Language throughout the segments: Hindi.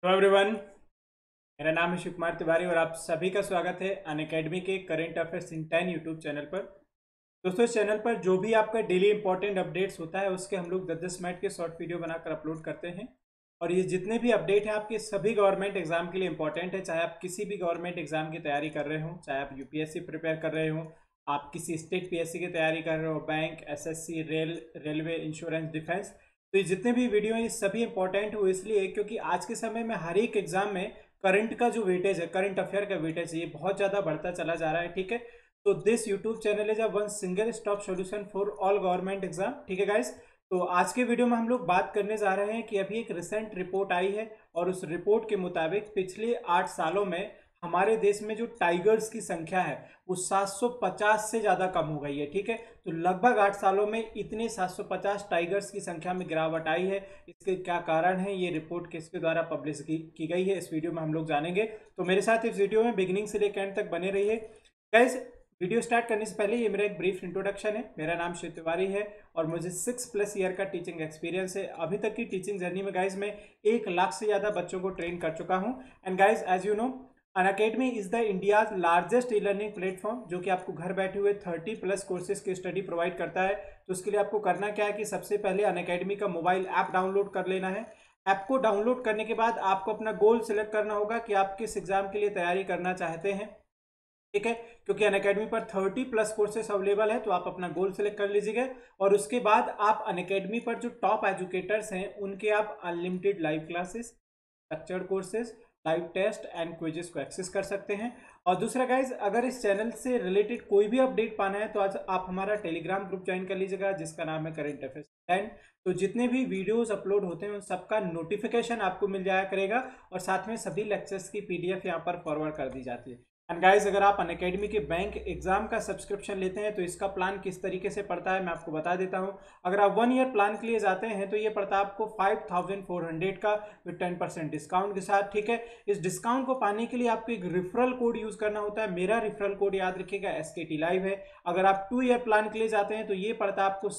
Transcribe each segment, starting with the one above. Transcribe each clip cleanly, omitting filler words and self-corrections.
हेलो एवरीवन, मेरा नाम है शिव कुमार तिवारी और आप सभी का स्वागत है अनअकैडमी के current affairs in 10 YouTube channel पर। दोस्तों, इस चैनल पर जो भी आपका डेली इंपॉर्टेंट अपडेट्स होता है उसके हम लोग 10-10 मिनट के शॉर्ट वीडियो बनाकर अपलोड करते हैं। और ये जितने भी अपडेट हैं आपके सभी गवर्नमेंट एग्जाम के लिए इंपॉर्टेंट है। चाहे आप किसी भी गवर्नमेंट एग्जाम की तैयारी कर रहे हो, चाहे आप यूपीएससी प्रिपेयर कर रहे हो, आप किसी स्टेट पीएससी की तैयारी कर रहे हो, bank, SSC, railway, insurance, defence, तो ये जितने भी वीडियो हैं ये सभी इंपॉर्टेंट हो इसलिए क्योंकि आज के समय में हर एक एग्जाम में करंट का जो वेटेज है, करंट अफेयर का वेटेज है, ये बहुत ज़्यादा बढ़ता चला जा रहा है। ठीक है, तो this YouTube channel is a one single stop solution for all government exam. ठीक है गाइस, तो आज के वीडियो में हम लोग बात करने जा रहे हैं कि अभी एक रिसेंट रिपोर्ट आई है और उस रिपोर्ट के मुताबिक पिछले 8 सालों में हमारे देश में जो टाइगर्स की संख्या है वो 750 से ज़्यादा कम हो गई है। ठीक है, तो लगभग 8 सालों में इतने 750 टाइगर्स की संख्या में गिरावट आई है। इसके क्या कारण है, ये रिपोर्ट किसके द्वारा पब्लिश की गई है, इस वीडियो में हम लोग जानेंगे। तो मेरे साथ इस वीडियो में बिगिनिंग से लेकर एंड तक बने रहिए गाइस। वीडियो स्टार्ट करने से पहले ये मेरा एक ब्रीफ इंट्रोडक्शन है। मेरा नाम शिव तिवारी है और मुझे 6+ ईयर का टीचिंग एक्सपीरियंस है। अभी तक की टीचिंग जर्नी में गाइज मैं 1 लाख से ज़्यादा बच्चों को ट्रेन कर चुका हूँ। And guys, as you know, Unacademy is the India's largest e learning platform जो कि आपको घर बैठे हुए 30+ कोर्सेज की स्टडी प्रोवाइड करता है। तो उसके लिए आपको करना क्या है कि सबसे पहले अनअकैडमी का मोबाइल ऐप डाउनलोड कर लेना है। ऐप को डाउनलोड करने के बाद आपको अपना गोल सिलेक्ट करना होगा कि आप किस एग्जाम के लिए तैयारी करना चाहते हैं। ठीक है, क्योंकि अनअकैडमी पर 30+ कोर्सेस अवेलेबल है, तो आप अपना गोल सेलेक्ट कर लीजिएगा और उसके बाद आप अनअकैडमी पर जो टॉप एजुकेटर्स हैं उनके आप unlimited live classes, structured courses, live test and quizzes को एक्सेस कर सकते हैं। और दूसरा गाइज, अगर इस चैनल से रिलेटेड कोई भी अपडेट पाना है तो आज आप हमारा टेलीग्राम ग्रुप ज्वाइन कर लीजिएगा जिसका नाम है करेंट अफेयर्स 10। तो जितने भी वीडियोस अपलोड होते हैं उन सबका नोटिफिकेशन आपको मिल जाया करेगा और साथ में सभी लेक्चर्स की पीडीएफ यहाँ पर फॉरवर्ड कर दी जाती है। एंड गाइज, अगर आप अनअकैडमी के बैंक एग्जाम का सब्सक्रिप्शन लेते हैं तो इसका प्लान किस तरीके से पड़ता है मैं आपको बता देता हूं। अगर आप 1 ईयर प्लान के लिए जाते हैं तो ये पड़ता है आपको 5400 का विद 10% डिस्काउंट के साथ। ठीक है, इस डिस्काउंट को पाने के लिए आपको एक रेफरल कोड यूज करना होता है। मेरा रेफरल कोड याद रखिएगा, SKT लाइव है। अगर आप 2 ईयर प्लान के लिए जाते हैं तो ये पड़ता है आपको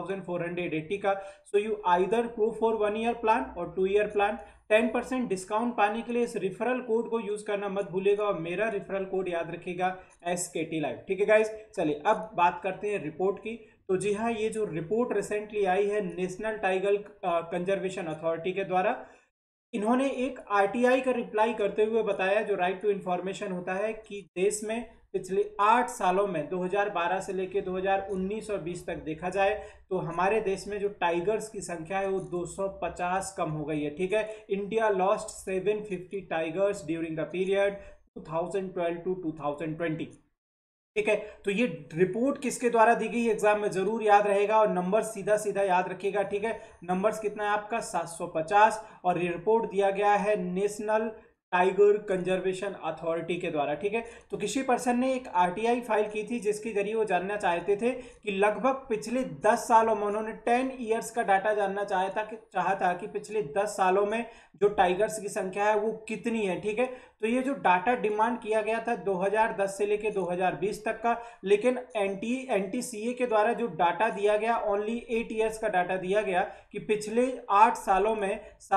6480 का। So you either go for 1 year plan or 2 year plan. 10% discount पाने के लिए इस रिफरल कोड को यूज करना मत भूलिएगा और मेरा रिफरल कोड याद रखिएगा, SKT लाइव। ठीक है गाइज, चलिए अब बात करते हैं रिपोर्ट की। तो जी हाँ, ये जो रिपोर्ट रिसेंटली आई है नेशनल टाइगर कंजर्वेशन अथॉरिटी के द्वारा, इन्होंने एक आरटीआई का रिप्लाई करते हुए बताया, जो राइट टू इंफॉर्मेशन होता है, कि देश में पिछले 8 सालों में 2012 से लेकर 2019 और 20 तक देखा जाए तो हमारे देश में जो टाइगर्स की संख्या है वो 250 कम हो गई है। ठीक है, India lost 750 tigers during the period 2012 to 2020। ठीक है, तो ये रिपोर्ट किसके द्वारा दी गई एग्जाम में जरूर याद रहेगा और नंबर सीधा सीधा याद रखिएगा। ठीक है, नंबर्स कितना है आपका 750 और ये रिपोर्ट दिया गया है नेशनल टाइगर कंजर्वेशन अथॉरिटी के द्वारा। ठीक है, तो किसी पर्सन ने एक आरटीआई फाइल की थी जिसके जरिए वो जानना चाहते थे कि लगभग पिछले 10 सालों में, उन्होंने 10 ईयर्स का डाटा जानना चाहा था कि पिछले 10 सालों में जो टाइगर्स की संख्या है वो कितनी है। ठीक है, तो ये जो डाटा डिमांड किया गया था 2010 से लेकर 2020 तक का, लेकिन एनटीसीए के द्वारा जो डाटा दिया गया ओनली 8 ईयर्स का डाटा दिया गया कि पिछले 8 सालों में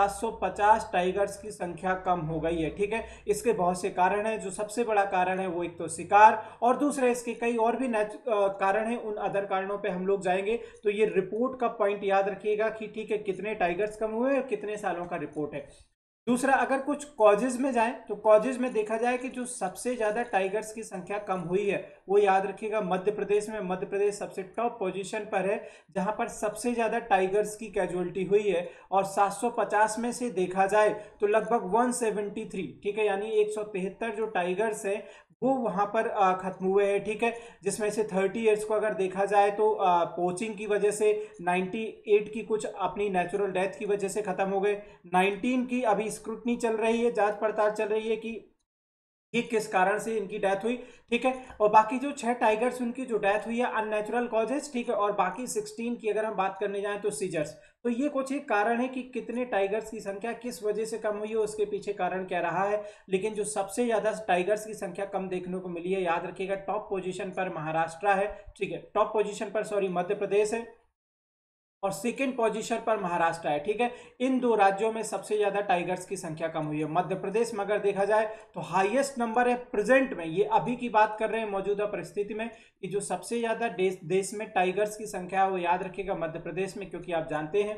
750 टाइगर्स की संख्या कम हो गई है। ठीक है, इसके बहुत से कारण हैं। जो सबसे बड़ा कारण है वो एक तो शिकार और दूसरे इसके कई और भी कारण हैं, उन अदर कारणों पे हम लोग जाएंगे। तो ये रिपोर्ट का पॉइंट याद रखिएगा कि ठीक है, कितने टाइगर्स कम हुए और कितने सालों का रिपोर्ट है। दूसरा, अगर कुछ कॉजेज में जाएं तो कॉजेज में देखा जाए कि जो सबसे ज्यादा टाइगर्स की संख्या कम हुई है वो याद रखिएगा मध्य प्रदेश में। मध्य प्रदेश सबसे टॉप पोजीशन पर है जहां पर सबसे ज्यादा टाइगर्स की कैजुअलिटी हुई है और 750 में से देखा जाए तो लगभग 173, ठीक है, यानी 173 जो टाइगर्स हैं वो वहां पर खत्म हुए हैं। ठीक है, जिसमें से 30 ईयर्स को अगर देखा जाए तो पोचिंग की वजह से 98 की कुछ अपनी नेचुरल डेथ की वजह से खत्म हो गए। 19 की अभी स्क्रूटनी चल रही है, जांच पड़ताल चल रही है कि ये किस कारण से इनकी डेथ हुई। ठीक है, और बाकी जो 6 टाइगर्स उनकी जो डेथ हुई है अननेचुरल कॉजेज। ठीक है, और बाकी 16 की अगर हम बात करने जाएं तो सीजर्स। तो ये कुछ एक कारण है कि कितने टाइगर्स की संख्या किस वजह से कम हुई है, उसके पीछे कारण क्या रहा है। लेकिन जो सबसे ज्यादा टाइगर्स की संख्या कम देखने को मिली है, याद रखिएगा, टॉप पोजीशन पर महाराष्ट्र है। ठीक है, टॉप पोजीशन पर मध्य प्रदेश है और सेकेंड पोजीशन पर महाराष्ट्र है। ठीक है, इन दो राज्यों में सबसे ज्यादा टाइगर्स की संख्या कम हुई है। मध्य प्रदेश में अगर देखा जाए तो हाईएस्ट नंबर है प्रेजेंट में, ये अभी की बात कर रहे हैं मौजूदा परिस्थिति में, कि जो सबसे ज्यादा देश में टाइगर्स की संख्या है वो याद रखिएगा मध्य प्रदेश में, क्योंकि आप जानते हैं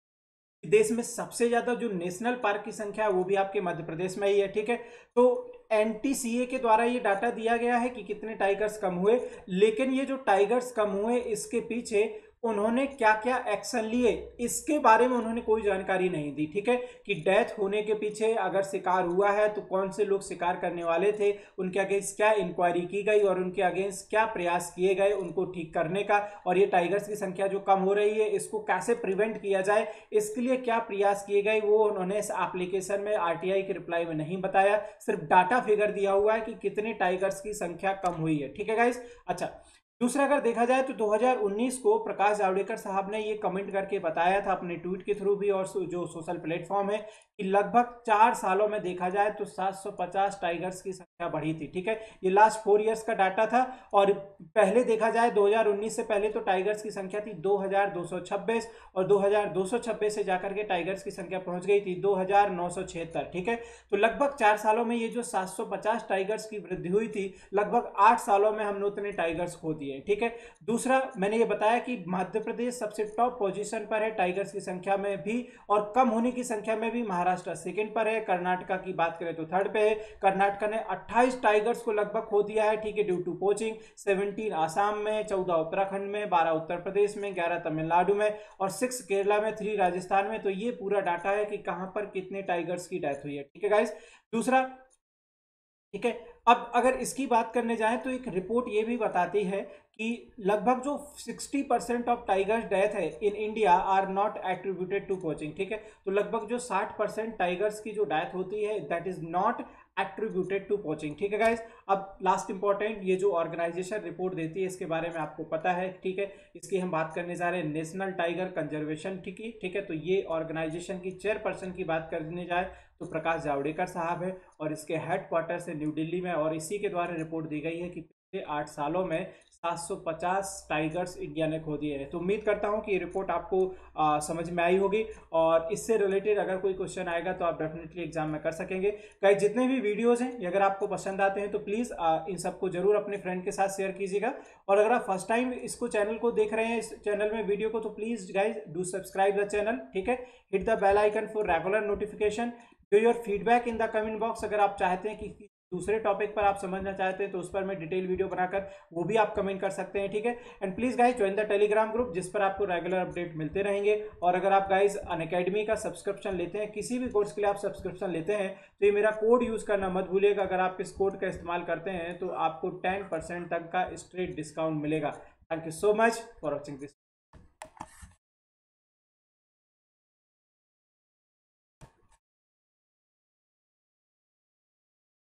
देश में सबसे ज्यादा जो नेशनल पार्क की संख्या है वो भी आपके मध्य प्रदेश में ही है। ठीक है, तो एनटीसीए के द्वारा ये डाटा दिया गया है कि कितने टाइगर्स कम हुए, लेकिन ये जो टाइगर्स कम हुए इसके पीछे उन्होंने क्या क्या एक्शन लिए इसके बारे में उन्होंने कोई जानकारी नहीं दी। ठीक है, कि डेथ होने के पीछे अगर शिकार हुआ है तो कौन से लोग शिकार करने वाले थे, उनके अगेंस्ट क्या इंक्वायरी की गई और उनके अगेंस्ट क्या प्रयास किए गए उनको ठीक करने का, और ये टाइगर्स की संख्या जो कम हो रही है इसको कैसे प्रिवेंट किया जाए, इसके लिए क्या प्रयास किए गए, वो उन्होंने इस एप्लीकेशन में आरटीआई के रिप्लाई में नहीं बताया। सिर्फ डाटा फिगर दिया हुआ है कि कितने टाइगर्स की संख्या कम हुई है। ठीक है गाइस, अच्छा दूसरा अगर देखा जाए तो 2019 को प्रकाश जावड़ेकर साहब ने ये कमेंट करके बताया था अपने ट्वीट के थ्रू भी और जो सोशल प्लेटफॉर्म है कि लगभग 4 सालों में देखा जाए तो 750 टाइगर्स की संख्या बढ़ी थी। ठीक है, ये लास्ट 4 इयर्स का डाटा था, और पहले देखा जाए 2019 से पहले तो टाइगर्स की संख्या थी 2226, और 2226 से जाकर के टाइगर्स की संख्या पहुंच गई थी 2976। ठीक है, तो लगभग 4 सालों में ये जो 750 टाइगर्स की वृद्धि हुई थी, लगभग 8 सालों में हमने उतने टाइगर्स खो दिए। ठीक है, दूसरा मैंने ये बताया कि मध्य प्रदेश सबसे टॉप पोजीशन पर है टाइगर्स की संख्या में भी, और कम होने की संख्या में भी महाराष्ट्र सेकंड पर है। कर्नाटका की बात करें तो थर्ड पे है, कर्नाटका ने 28 टाइगर्स को लगभग खो दिया है। ठीक है, ड्यू टू पोचिंग। 17 आसाम में, 14 उत्तराखंड में, 12 उत्तर प्रदेश में, 11 तमिलनाडु में और 6 केरला में, 3 राजस्थान में। तो ये पूरा डाटा है कि कहां पर कितने टाइगर्स की डेथ हुई है। ठीक है गाइस, दूसरा ठीक है, अब अगर इसकी बात करने जाएं तो एक रिपोर्ट ये भी बताती है कि लगभग जो 60% ऑफ टाइगर्स डेथ है in India are not attributed to poaching. ठीक है, तो लगभग जो 60% टाइगर्स की जो डेथ होती है that is not attributed to poaching. ठीक है गाइस, अब लास्ट इंपॉर्टेंट ये जो ऑर्गेनाइजेशन रिपोर्ट देती है इसके बारे में आपको पता है। ठीक है, इसकी हम बात करने जा रहे हैं नेशनल टाइगर कंजर्वेशन। ठीक है, तो ये ऑर्गेनाइजेशन की चेयरपर्सन की बात करने जाए तो प्रकाश जावड़ेकर साहब है, और इसके हेडक्वार्टर से न्यू दिल्ली में, और इसी के द्वारा रिपोर्ट दी गई है कि पिछले 8 सालों में 750 टाइगर्स इंडिया ने खो दिए हैं। तो उम्मीद करता हूं कि ये रिपोर्ट आपको समझ में आई होगी, और इससे रिलेटेड अगर कोई क्वेश्चन आएगा तो आप डेफिनेटली एग्जाम में कर सकेंगे। गाइस, जितने भी वीडियोस हैं अगर आपको पसंद आते हैं तो प्लीज़ इन सबको जरूर अपने फ्रेंड के साथ शेयर कीजिएगा, और अगर आप फर्स्ट टाइम इसको चैनल को देख रहे हैं इस चैनल में वीडियो को, तो please guys do subscribe the channel. ठीक है, hit the bell icon for regular notification. Do your feedback in the comment box. अगर आप चाहते हैं कि दूसरे टॉपिक पर आप समझना चाहते हैं तो उस पर मैं डिटेल वीडियो बनाकर वो भी आप कमेंट कर सकते हैं। ठीक है, and please guys join the Telegram group जिस पर आपको रेगुलर अपडेट मिलते रहेंगे। और अगर आप गाइज अनअकैडमी का सब्सक्रिप्शन लेते हैं, किसी भी कोर्स के लिए आप सब्सक्रिप्शन लेते हैं, तो ये मेरा कोड यूज करना मत भूलिएगा। अगर आप इस कोड का इस्तेमाल करते हैं तो आपको 10% तक का स्ट्रेट डिस्काउंट मिलेगा। Thank you so much for watching this.